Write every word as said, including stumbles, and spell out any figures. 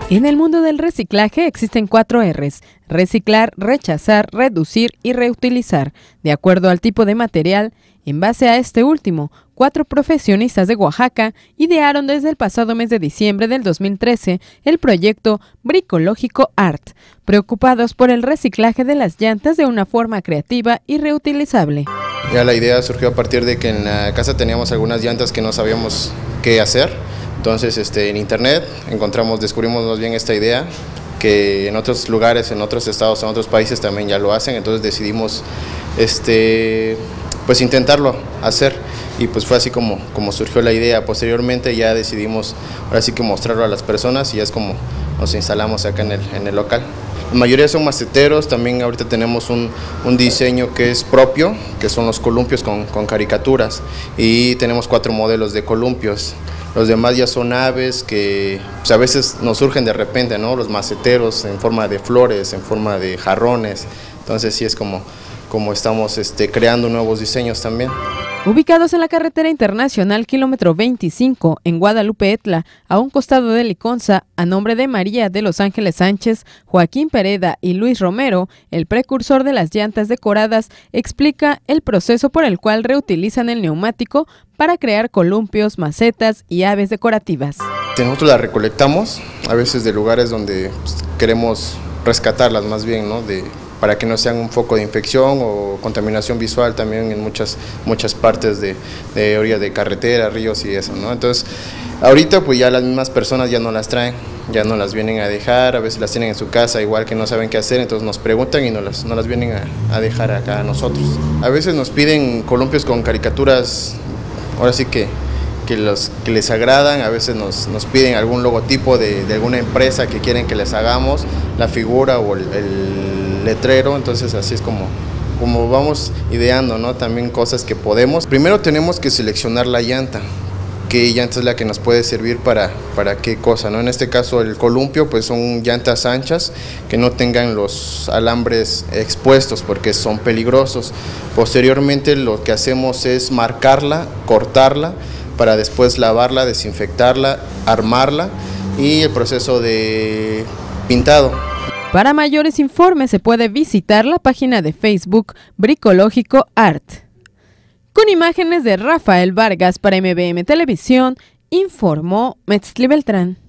En el mundo del reciclaje existen cuatro R's: reciclar, rechazar, reducir y reutilizar, de acuerdo al tipo de material. En base a este último, cuatro profesionistas de Oaxaca idearon desde el pasado mes de diciembre del dos mil trece el proyecto Bricológico Art, preocupados por el reciclaje de las llantas de una forma creativa y reutilizable. Ya la idea surgió a partir de que en la casa teníamos algunas llantas que no sabíamos qué hacer. Entonces este, en internet encontramos, descubrimos más bien esta idea, que en otros lugares, en otros estados, en otros países también ya lo hacen. Entonces decidimos este, pues intentarlo hacer, y pues fue así como, como surgió la idea. Posteriormente ya decidimos ahora sí que mostrarlo a las personas, y ya es como nos instalamos acá en el, en el local. La mayoría son maceteros. También ahorita tenemos un, un diseño que es propio, que son los columpios con, con caricaturas, y tenemos cuatro modelos de columpios. Los demás ya son aves que pues, a veces nos surgen de repente, ¿no? Los maceteros en forma de flores, en forma de jarrones. Entonces sí es como, como estamos este, creando nuevos diseños también. Ubicados en la carretera internacional kilómetro veinticinco en Guadalupe Etla, a un costado de Liconza, a nombre de María de los Ángeles Sánchez, Joaquín Pereda y Luis Romero, el precursor de las llantas decoradas, explica el proceso por el cual reutilizan el neumático para crear columpios, macetas y aves decorativas. Nosotros las recolectamos a veces de lugares donde pues, queremos rescatarlas más bien, ¿no? De, para que no sean un foco de infección o contaminación visual también en muchas, muchas partes de, de orilla de carretera, ríos y eso, ¿no? Entonces, ahorita pues ya las mismas personas ya no las traen, ya no las vienen a dejar, a veces las tienen en su casa, igual que no saben qué hacer, entonces nos preguntan y no las, no las vienen a, a dejar acá a nosotros. A veces nos piden columpios con caricaturas, ahora sí que, que, los, que les agradan. A veces nos, nos piden algún logotipo de, de alguna empresa que quieren que les hagamos, la figura o el, el letrero. Entonces así es como, como vamos ideando, ¿no? También cosas que podemos. Primero tenemos que seleccionar la llanta, qué llanta es la que nos puede servir para, para qué cosa, ¿no? En este caso el columpio pues son llantas anchas que no tengan los alambres expuestos porque son peligrosos. Posteriormente lo que hacemos es marcarla, cortarla, para después lavarla, desinfectarla, armarla y el proceso de pintado. Para mayores informes se puede visitar la página de Facebook Bricológico Art. Con imágenes de Rafael Vargas para M B M Televisión, informó Metzli Beltrán.